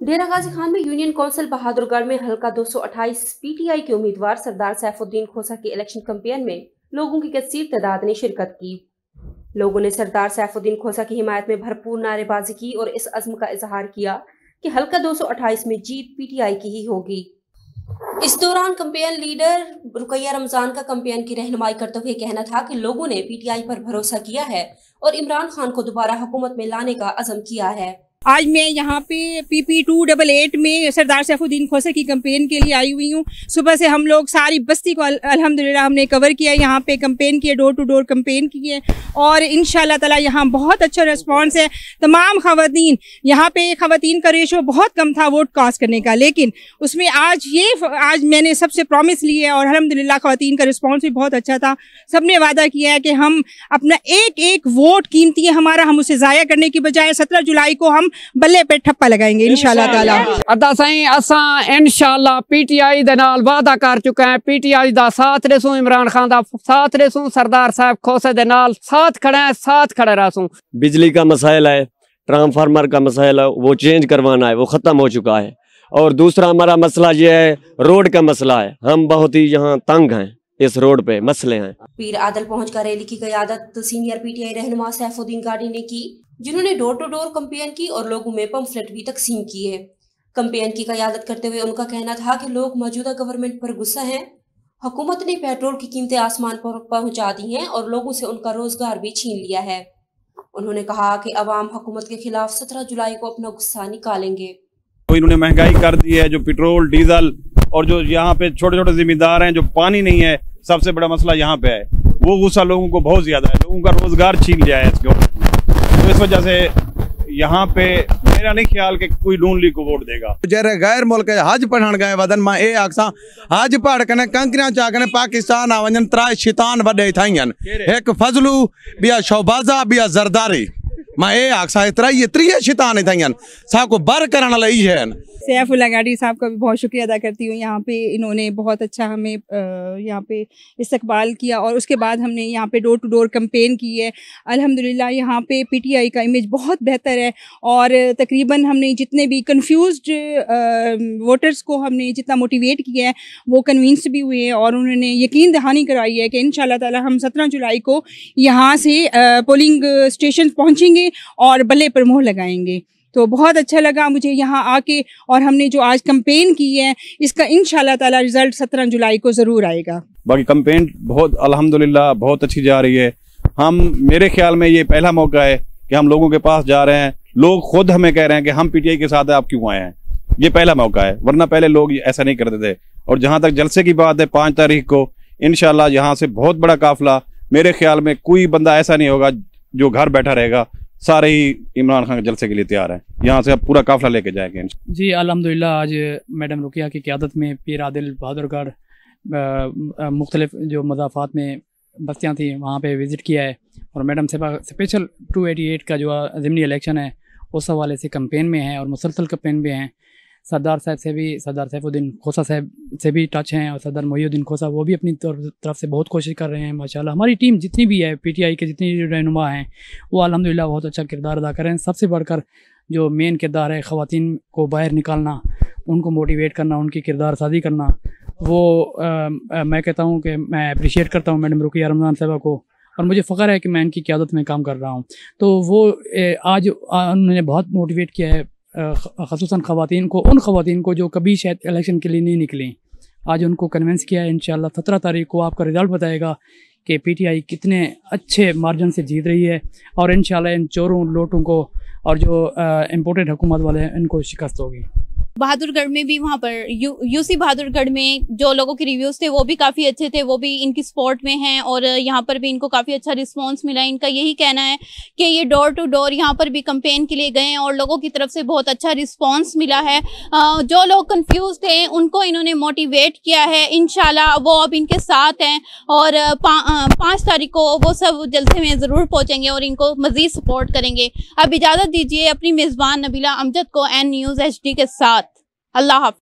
डेरा गाजी खान में union council Bahadurgarh में हल्का 228 पीटीआई के उम्मीदवार सरदार सैफुद्दीन खोसा के इलेक्शन कैंपेन में लोगों की कसीर तादाद ने शिरकत की। लोगों ने सरदार सैफुद्दीन खोसा की हिमायत में भरपूर नारेबाजी की और इस अज़्म का इजहार किया कि हल्का 228 में जीत पीटीआई की ही होगी। इस दौरान कैंपेन लीडर रुकैया रमजान का कैंपेन की रहनुमाई करते हुए कहना था कि लोगों ने पीटीआई पर भरोसा किया है और इमरान खान को दोबारा हुकूमत में लाने का अज़म किया है। आज मैं यहाँ पे PP 288 में सरदार सैफुद्दीन खोसा की कैंपेन के लिए आई हुई हूँ। सुबह से हम लोग सारी बस्ती को अल्हम्दुलिल्लाह हमने कवर किया, यहाँ पे कैंपेन किए, डोर टू डोर कैंपेन किए और इंशाल्लाह ताला यहाँ बहुत अच्छा रिस्पांस है। तमाम खवातीन, यहाँ पे खवातीन का रेशो बहुत कम था वोट कास्ट करने का, लेकिन उसमें आज मैंने सबसे प्रॉमिस ली है और अल्हम्दुलिल्लाह खवातीन का रिस्पांस भी बहुत अच्छा था। सबने वादा किया है कि हम अपना एक एक वोट कीमती है हमारा, हम उसे ज़ाया करने की बजाय 17 जुलाई को हम बल्ले पे ठप्पा लगाएंगे इंशाल्लाह ताला। अदा सही असां इंशाल्लाह पीटीआई दे नाल वादा कर चुके हैं, पीटीआई दा साथ रेसूं, इमरान खान दा साथ रेसूं, सरदार साहब खोसे दे नाल साथ खड़े हैं, साथ खड़े रहसूं। बिजली का मसाइल है, ट्रांसफार्मर का मसाइल है, वो चेंज करवाना है, वो खत्म हो चुका है। और दूसरा हमारा मसला ये है, रोड का मसला है, हम बहुत ही यहाँ तंग हैं, इस रोड पे मसले हैं। पीर आदल पहुंचकर रैली की क़यादत सीनियर पीटीआई रहनुमा सैफुद्दीन गाड़ी ने की, जिन्होंने डोर टू डोर कैंपेन की और लोगों में पम्फलेट भी तकसीम किए। कैंपेन की क़यादत करते हुए उनका कहना था कि लोग मौजूदा गवर्नमेंट पर गुस्सा हैं, हुकूमत ने पेट्रोल की कीमतें आसमान पर पहुंचा दी हैं और लोगों से उनका रोजगार भी छीन लिया है। उन्होंने कहा कि अवाम हुकूमत के खिलाफ 17 जुलाई को अपना गुस्सा निकालेंगे। तो इन्होंने महंगाई कर दी है, जो पेट्रोल डीजल और जो यहाँ पे छोटे छोटे जिम्मेदार हैं, जो पानी नहीं है, सबसे बड़ा मसला यहाँ पे है, वो गुस्सा लोगों को बहुत ज्यादा है, लोगों का रोजगार छीन लिया है इसको। तो इस वजह से यहाँ पे मेरा नहीं ख्याल कि कोई नून लीग को वोट देगा। जरे गैर मुल्क हज पढ़न गए वदन मां ए आखसा हज पढ़ कने कंकरियां चा कने पाकिस्तान आ वजन त्राय शैतान वडे थाइन, एक फजलू बिया शौबाजा बिया जरदारी, मां ए आखसा त्राय त्रिय शैतान थाइन सा को बर करन लई है। सैफुल्लाह गाड़ी साहब का भी बहुत शुक्रिया अदा करती हूँ। यहाँ पे इन्होंने बहुत अच्छा हमें यहाँ पे इस्तकबाल किया और उसके बाद हमने यहाँ पे डोर टू डोर कैंपेन की है। अल्हम्दुलिल्लाह यहाँ पे पीटीआई का इमेज बहुत बेहतर है और तकरीबन हमने जितने भी कंफ्यूज्ड वोटर्स को हमने जितना मोटिवेट किया है वो कन्विंस्ड भी हुए हैं और उन्होंने यकीन दहानी कराई है कि इंशाल्लाह ताला हम 17 जुलाई को यहाँ से पोलिंग स्टेशन पहुँचेंगे और बल्ले पर मोहर लगाएंगे। तो बहुत अच्छा लगा मुझे यहाँ आके और हमने जो आज कैंपेन की है इसका इंशाल्लाह ताला रिजल्ट 17 जुलाई को ज़रूर आएगा। बाकी कैंपेन बहुत अल्हम्दुलिल्लाह बहुत अच्छी जा रही है। मेरे ख्याल में ये पहला मौका है कि हम लोगों के पास जा रहे हैं, लोग खुद हमें कह रहे हैं कि हम पीटीआई के साथ है, आप क्यों आए हैं। ये पहला मौका है, वरना पहले लोग ऐसा नहीं करते थे। और जहाँ तक जलसे की बात है 5 तारीख को इंशाल्लाह यहाँ से बहुत बड़ा काफिला, मेरे ख्याल में कोई बंदा ऐसा नहीं होगा जो घर बैठा रहेगा, सारे ही इमरान खान के जलसे के लिए तैयार हैं। यहाँ से अब पूरा काफिला लेके जाएंगे जी। अल्हम्दुलिल्लाह आज मैडम रुकिया की क़यादत में पीर आदिल बहादुरगढ़ मुख्तलिफ जो मज़ाफ़ात में बस्तियाँ थी वहाँ पे विज़िट किया है और मैडम स्पेशल 288 का जो ज़िमनी इलेक्शन है उस हवाले से कैंपेन में है और मुसलसल कैंपेन में हैं। सरदार साहब से भी, सरदार सैफुद्दीन खोसा साहब से भी टच हैं और सरदार मोहिउद्दीन खोसा वो भी अपनी तरफ से बहुत कोशिश कर रहे हैं। माशाल्लाह हमारी टीम जितनी भी है, पीटीआई के जितनी रहनुमा हैं वो अल्हम्दुलिल्लाह बहुत अच्छा किरदार अदा कर रहे हैं। सबसे बढ़कर जो मेन किरदार है ख़वातीन को बाहर निकालना, उनको मोटिवेट करना, उनकी किरदार साजी करना, वो मैं कहता हूँ कि मैं अप्रिशिएट करता हूँ मैडम रुकिया रमज़ान साहबा को और मुझे फ़ख्र है कि मैं इनकी क़यादत में काम कर रहा हूँ। तो वो आज उन्होंने बहुत मोटिवेट किया है ख़ुसूसन ख़वातीन को, उन ख़वातीन को जो कभी शायद इलेक्शन के लिए नहीं निकली, आज उनको कन्विंस किया है। इंशाल्लाह 17 तारीख को आपका रिज़ल्ट बताएगा कि पीटीआई कितने अच्छे मार्जिन से जीत रही है और इंशाल्लाह इन चोरों लोटों को और जो इम्पोर्टेड हुकूमत वाले हैं इनको शिकस्त होगी। बहादुरगढ़ में भी वहाँ पर यूसी बहादुरगढ़ में जो लोगों के रिव्यूज थे वो भी काफ़ी अच्छे थे, वो भी इनकी सपोर्ट में हैं और यहाँ पर भी इनको काफ़ी अच्छा रिस्पांस मिला। इनका यही कहना है कि ये डोर टू डोर यहाँ पर भी कैंपेन के लिए गए हैं और लोगों की तरफ से बहुत अच्छा रिस्पांस मिला है। जो लोग कंफ्यूज थे उनको इन्होंने मोटिवेट किया है, इंशाल्लाह वो अब इनके साथ हैं और 5 तारीख को वो सब जलसे में ज़रूर पहुँचेंगे और इनको मज़ीद सपोर्ट करेंगे। अब इजाज़त दीजिए अपनी मेज़बान नबीला अमजद को N News HD के साथ। अल्लाह हाफ़िज़।